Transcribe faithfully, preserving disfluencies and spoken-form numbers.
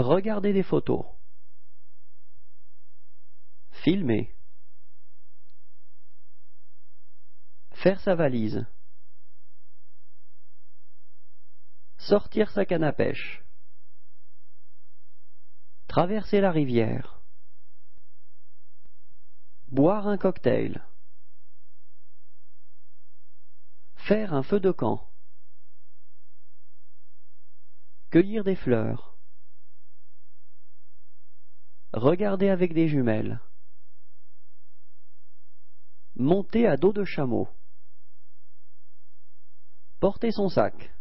Regarder des photos. Filmer. Faire sa valise. Sortir sa canne à pêche. Traverser la rivière. Boire un cocktail. Faire un feu de camp. Cueillir des fleurs. Regarder avec des jumelles. Monter à dos de chameau. Porter son sac.